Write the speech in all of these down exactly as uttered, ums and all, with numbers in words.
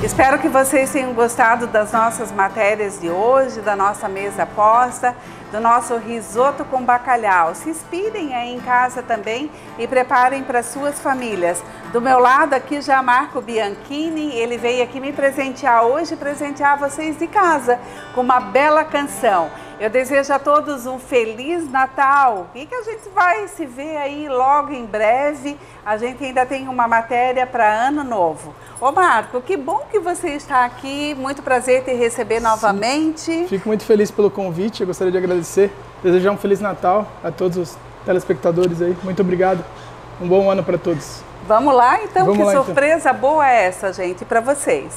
Espero que vocês tenham gostado das nossas matérias de hoje, da nossa mesa posta, do nosso risoto com bacalhau. Se inspirem aí em casa também e preparem para suas famílias. Do meu lado aqui já Marco Bianchini, ele veio aqui me presentear hoje, presentear vocês de casa com uma bela canção. Eu desejo a todos um Feliz Natal e que a gente vai se ver aí logo em breve. A gente ainda tem uma matéria para Ano Novo. Ô Marco, que bom que você está aqui, muito prazer te receber Sim. novamente. Fico muito feliz pelo convite, eu gostaria de agradecer, desejar um Feliz Natal a todos os telespectadores aí. Muito obrigado, um bom ano para todos. Vamos lá então, Vamos que lá, surpresa então. boa é essa, gente, para vocês.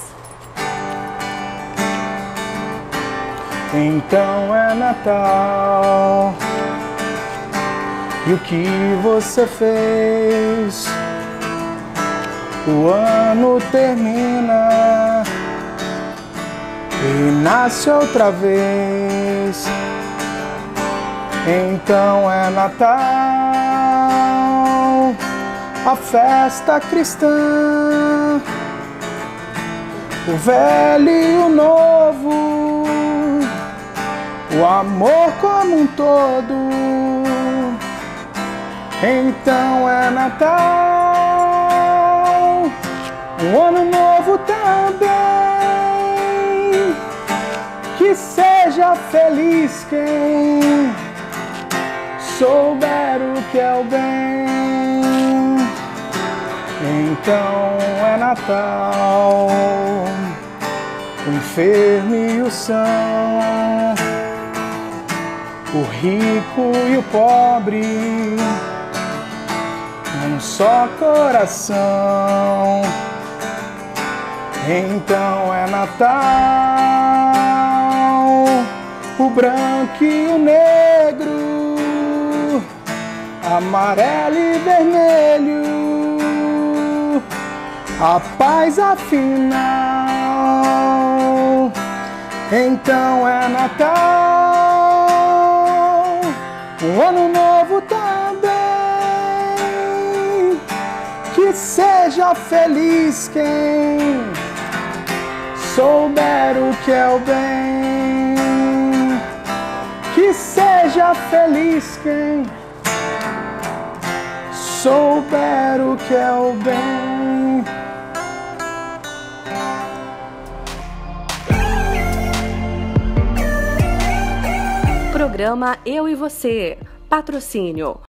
Então é Natal, e o que você fez? O ano termina e nasce outra vez. Então é Natal, a festa cristã, o velho e o novo, o amor como um todo. Então é Natal, um ano novo também. Que seja feliz quem souber o que é o bem. Então é Natal, o enfermo e o são, o rico e o pobre, um só coração. Então é Natal, o branco e o negro, amarelo e vermelho, a paz afinal. Então é Natal, um ano novo também. Que seja feliz quem souber o que é o bem. Que seja feliz quem souber o que é o bem. Programa Eu e Você. Patrocínio